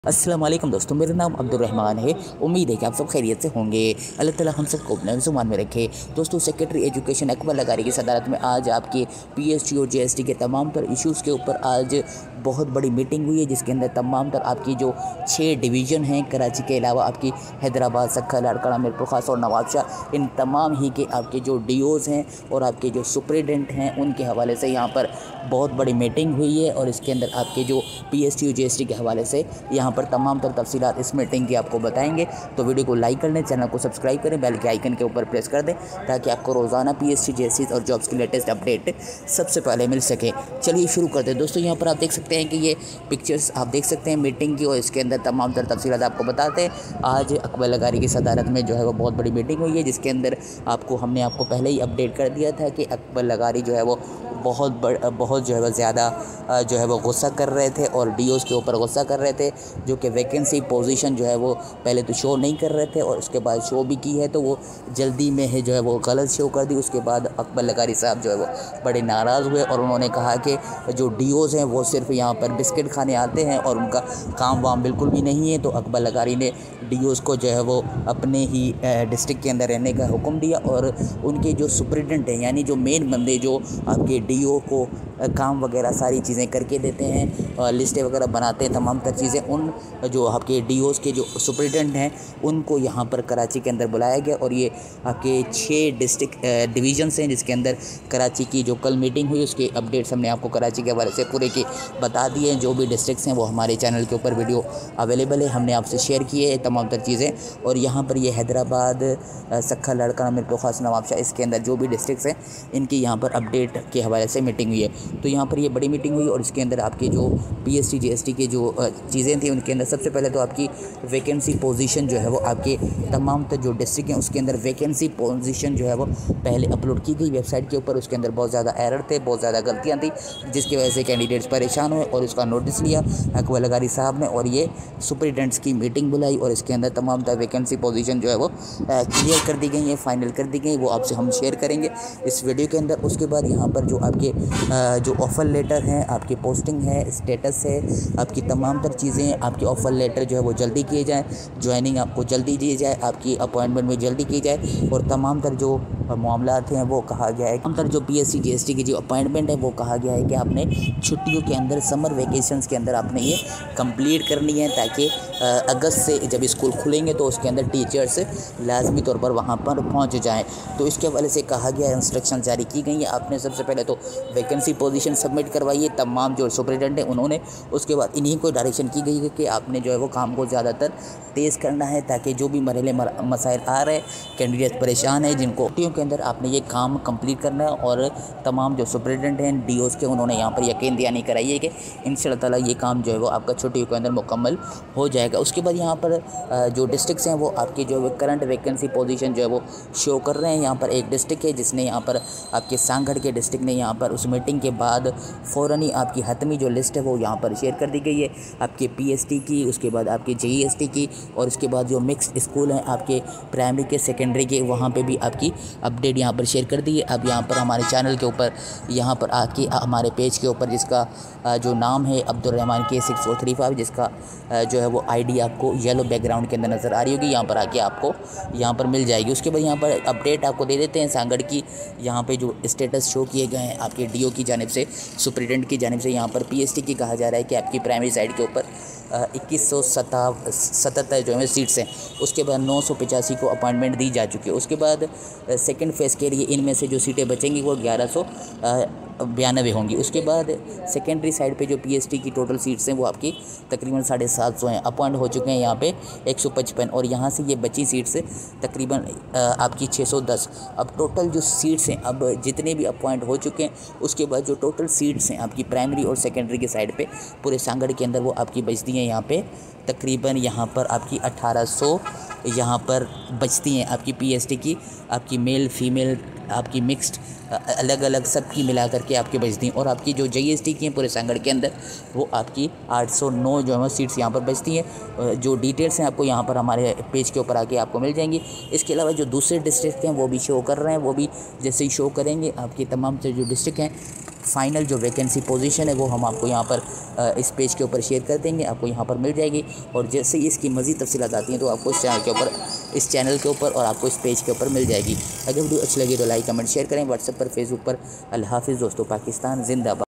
अस्सलाम वालेकुम दोस्तों, मेरा नाम अब्दुर्रहमान है। उम्मीद है कि आप सब खैरियत से होंगे। अल्लाह ताला हम सबको अपने ज़ुबान में रखे। दोस्तों, सेक्रेटरी एजुकेशन अकबर लगारी की सदारत में आज आपके पीएसटी और जीएसटी के तमाम तर इश्यूज़ के ऊपर आज बहुत बड़ी मीटिंग हुई है, जिसके अंदर तमाम तर आपकी जो 6 डिवीज़न हैं कराची के अलावा आपकी हैदराबाद, सक्खा, लाड़काना, मीरपुर खास और नवाबशाह, इन तमाम ही के आपके जो डीओज़ हैं और आपके जो सुपरिटेंडेंट हैं उनके हवाले से यहाँ पर बहुत बड़ी मीटिंग हुई है। और इसके अंदर आपके जो पीएसटी और जीएसटी के हवाले से यहाँ पर तमाम तर तफसीलात इस मीटिंग की आपको बताएंगे। तो वीडियो को लाइक कर लें, चैनल को सब्सक्राइब करें, बेल के आइकन के ऊपर प्रेस कर दें ताकि आपको रोज़ाना पीएसटी, जीएसटी और जॉब्स की लेटेस्ट अपडेट सबसे पहले मिल सके। चलिए शुरू करते हैं। दोस्तों, यहाँ पर आप देख सकते हैं कि ये पिक्चर्स आप देख सकते हैं मीटिंग की, और इसके अंदर तमाम तर तफसीलात आपको बताते हैं। आज अकबर लगारी की सदारत में जो है वो बहुत बड़ी मीटिंग हुई है, जिसके अंदर हमने आपको पहले ही अपडेट कर दिया था कि अकबर लगारी जो है वो बहुत जो है वो ज़्यादा जो है वो गुस्सा कर रहे थे और डीओज़ के ऊपर गुस्सा कर रहे थे, जो कि वैकेंसी पोजीशन जो है वो पहले तो शो नहीं कर रहे थे और उसके बाद शो भी की है तो वो जल्दी में है जो है वो गलत शो कर दी। उसके बाद अकबर लगारी साहब जो है वो बड़े नाराज़ हुए और उन्होंने कहा कि जो डीओज़ हैं वो सिर्फ यहाँ पर बिस्किट खाने आते हैं और उनका काम वाम बिल्कुल भी नहीं है। तो अकबर लगारी ने डीओज़ को जो है वो अपने ही डिस्ट्रिक्ट के अंदर रहने का हुक्म दिया और उनके जो सुपरिटेंडेंट हैं, यानी जो मेन बंदे जो आपके डीओ को काम वगैरह सारी चीज़ें करके देते हैं, लिस्टें वगैरह बनाते हैं, तमाम तर चीज़ें, उन जो आपके डीओज़ के जो सुपरिटेंडेंट हैं उनको यहाँ पर कराची के अंदर बुलाया गया। और ये आपके 6 डिस्ट्रिक्ट डिवीज़न्स हैं, जिसके अंदर कराची की जो कल मीटिंग हुई उसके अपडेट्स हमने आपको कराची के हवाले से पूरे के बता दिए हैं। जो भी डिस्ट्रिक्ट्स हैं वो हमारे चैनल के ऊपर वीडियो अवेलेबल है, हमने आपसे शेयर किए हैं तमाम तर चीज़ें। और यहाँ पर ये हैदराबाद, सक्खा, लाड़काना, मीरपुर खास, नवाबशाह, इसके अंदर जो भी डिस्ट्रिक्ट्स हैं इनकी यहाँ पर अपडेट के हवाले से मीटिंग हुई है। तो यहाँ पर ये बड़ी मीटिंग हुई और इसके अंदर आपके जो पीएसटी, जीएसटी के जो चीज़ें थी उनके अंदर सबसे पहले तो आपकी वैकेंसी पोजीशन जो है वो आपके तमाम तर जो डिस्ट्रिक्ट हैं उसके अंदर वैकेंसी पोजीशन जो है वो पहले अपलोड की गई वेबसाइट के ऊपर। उसके अंदर बहुत ज़्यादा एरर थे, बहुत ज़्यादा गलतियाँ थी, जिसकी वजह से कैंडिडेट्स परेशान हुए और उसका नोटिस लिया अकबर लगारी साहब ने और ये सुपरिटेंडेंट्स की मीटिंग बुलाई और इसके अंदर तमाम तर वैकेंसी पोजीशन जो है वो क्लियर कर दी गई है, फाइनल कर दी गई, वो आपसे हम शेयर करेंगे इस वीडियो के अंदर। उसके बाद यहाँ पर जो आपके जो ऑफ़र लेटर हैं, आपकी पोस्टिंग है, स्टेटस है, आपकी तमाम तर चीज़ें, आपके ऑफ़र लेटर जो है वो जल्दी किए जाए, ज्वाइनिंग आपको जल्दी दी जाए, आपकी अपॉइंटमेंट में जल्दी की जाए और तमाम तर जो मामलात हैं वो कहा गया है। तमाम तर जो पीएससी, जीएसटी की जो अपॉइंटमेंट है वो कहा गया है कि आपने छुट्टियों के अंदर, समर वेकेशंस के अंदर आपने ये कंप्लीट करनी है ताकि अगस्त से जब स्कूल खुलेंगे तो उसके अंदर टीचर्स लाजमी तौर पर वहाँ पर पहुँच जाएँ। तो इसके हवाले से कहा गया है, इंस्ट्रक्शन जारी की गई है। आपने सबसे पहले तो वैकेंसी पोजीशन सबमिट करवाइए तमाम जो सुपरिटेंडेंट हैं उन्होंने। उसके बाद इन्हीं को डायरेक्शन की गई है कि आपने जो है वो काम को ज़्यादातर तेज़ करना है ताकि जो भी मरहले मसाइल आ रहे हैं, कैंडिडेट परेशान है, जिनको छुट्टियों के अंदर आपने ये काम कंप्लीट करना है। और तमाम जो सुपरिटेंडेंट हैं डीओज़ के उन्होंने यहाँ पर यकीन दहानी कराई है कि इंशाअल्लाह ताला ये काम जो है वो आपका छुट्टियों के अंदर मुकम्मल हो जाएगा। उसके बाद यहाँ पर जो डिस्ट्रिक्ट्स हैं वो आपकी जो करंट वैकेंसी पोजीशन जो है वो शो कर रहे हैं। यहाँ पर एक डिस्ट्रिक्ट है जिसने यहाँ पर आपके सांगढ़ के डिस्ट्रिक्ट ने यहाँ पर उस मीटिंग के बाद फ़ौरन ही आपकी हतमी जो लिस्ट है वो यहाँ पर शेयर कर दी गई है, आपके पीएसटी की, उसके बाद आपके जीएसटी की और उसके बाद जो मिक्स्ड स्कूल हैं आपके प्राइमरी के, सेकेंडरी के, वहाँ पे भी आपकी अपडेट यहाँ पर शेयर कर दी है। अब यहाँ पर हमारे चैनल के ऊपर यहाँ पर आके हमारे पेज के ऊपर जिसका जो नाम है अब्दुर्रहमान K6435, जिसका जो है वो आईडी आपको येलो बैकग्राउंड के अंदर नज़र आ रही होगी, यहाँ पर आके आपको यहाँ पर मिल जाएगी। उसके बाद यहाँ पर अपडेट आपको दे देते हैं सांगढ़ की। यहाँ पे जो स्टेटस शो किए गए हैं आपके डीओ की जानिब से, सुपरिटेंडेंट की जानिब से, यहाँ पर पीएसटी की कहा जा रहा है कि आपकी प्राइमरी साइड के ऊपर 2177 जो है सीट्स हैं। उसके बाद 985 को अपॉइंटमेंट दी जा चुकी है। उसके बाद सेकंड फेज़ के लिए इनमें से जो सीटें बचेंगी वो 1192 होंगी। उसके बाद सेकेंडरी साइड पे जो पीएसटी की टोटल सीट्स हैं वो आपकी तकरीबन 750 हैं, अपॉइंट हो चुके हैं यहाँ पे 155 और यहाँ से ये बची सीट्स तकरीबन आपकी 610। अब टोटल जो सीट्स हैं, अब जितने भी अपॉइंट हो चुके हैं उसके बाद जो टोटल सीट्स हैं आपकी प्राइमरी और सेकेंडरी के साइड पे पूरे सांगढ़ के अंदर वो आपकी बचती हैं यहाँ पे तकरीबन यहाँ पर आपकी 1800 यहाँ पर बचती हैं आपकी पीएसटी की, आपकी मेल फीमेल, आपकी मिक्स्ड, अलग अलग सब की मिला करके आपकी बचती हैं। और आपकी जो जीएसटी की हैं पूरे सांगढ़ के अंदर वो आपकी 809 जो है सीट्स यहाँ पर बचती हैं। जो डिटेल्स हैं आपको यहाँ पर हमारे पेज के ऊपर आके आपको मिल जाएंगी। इसके अलावा जो दूसरे डिस्ट्रिक्ट हैं वो भी शो कर रहे हैं, वो भी जैसे ही शो करेंगे आपकी तमाम से जो डिस्ट्रिक्ट हैं फाइनल जो वैकेंसी पोजीशन है वो हम आपको यहाँ पर इस पेज के ऊपर शेयर कर देंगे, आपको यहाँ पर मिल जाएगी। और जैसे ही इसकी मज़ीद तफसीलात आती हैं तो आपको इस चैनल के ऊपर और आपको इस पेज के ऊपर मिल जाएगी। अगर वीडियो अच्छी लगी तो लाइक कमेंट शेयर करें। व्हाट्सएप पर, फेसबुक पर। अल्लाह हाफिज़ दोस्तों। पाकिस्तान जिंदाबाद।